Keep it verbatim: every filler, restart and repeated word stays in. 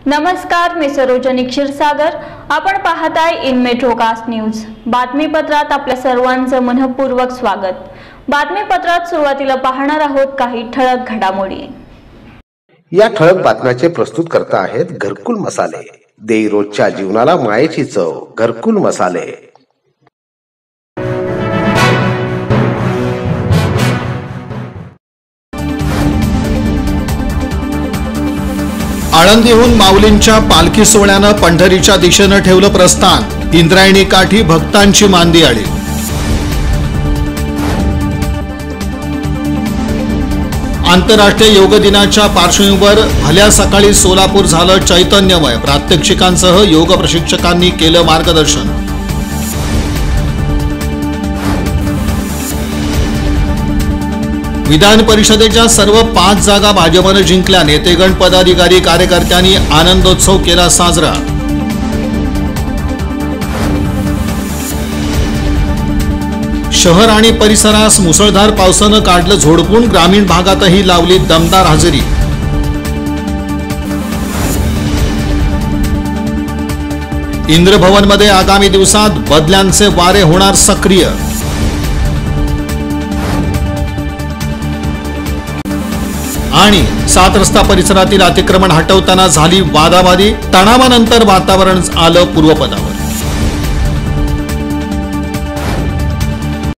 नमस्कार, मी सरोजनी क्षीरसागर. आपण पाहताय इन मेट्रोकास्ट न्यूज. बातमीपत्रात आपल्या सर्वांचं मनपूर्वक स्वागत. बातमीपत्रात सुरुवातीला पाहणार आहोत काही ठळक घडामोडी. या ठळक बातम्याचे प्रस्तुत करता आहेत घरकुल मसाले. देई रोजच्या जीवनाला मायेची चव. घरकुल मसाले. आळंदीहून माऊलींच्या पालखी सोहळ्यानं पंढरीच्या दिशेनं ठेवलं प्रस्थान. इंद्रायणी काठी भक्तांची मांदी आली. आंतरराष्ट्रीय योग दिनाच्या पार्श्वभूमीवर भल्या सकाळी सोलापूर झालं चैतन्यमय. प्रात्यक्षिकांसह योग प्रशिक्षकांनी केलं मार्गदर्शन. विधान परिषदेच्या सर्व पाच जागा भाजपनं जिंकल्या. नेतेगण, पदाधिकारी, कार्यकर्त्यांनी आनंदोत्सव केला साजरा. शहर आणि परिसरास मुसळधार पावसानं काढलं झोडपून. ग्रामीण भागातही लावली दमदार हजेरी. इंद्रभवनमध्ये आगामी दिवसात बदल्यांचे वारे होणार सक्रिय. आणि सात रस्ता परिसरातील अतिक्रमण हटवताना झाली वादावादी. तणावानंतर वातावरण आलं पूर्वपदावर.